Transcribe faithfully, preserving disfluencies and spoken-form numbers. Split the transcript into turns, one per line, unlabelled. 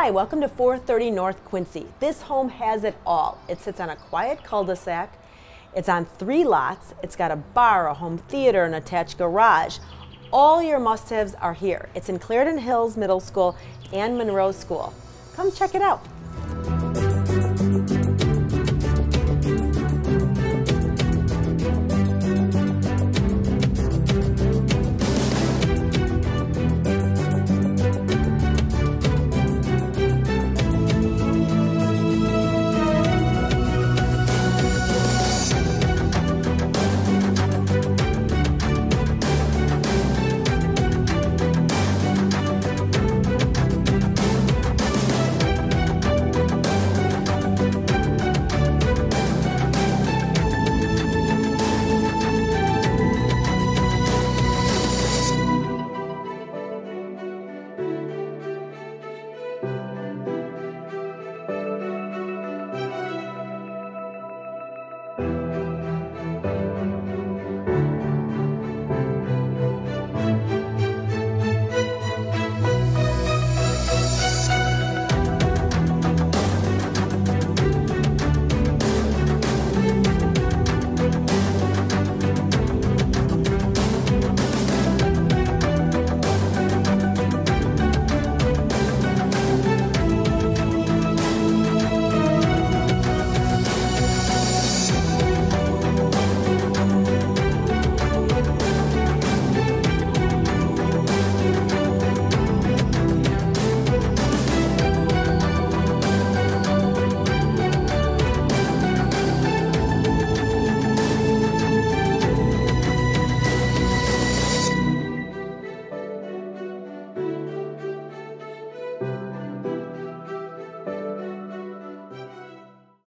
Hi, welcome to four thirty North Quincy. This home has it all. It sits on a quiet cul-de-sac. It's on three lots. It's got a bar, a home theater, an attached garage. All your must-haves are here. It's in Clarendon Hills Middle School and Monroe School. Come check it out.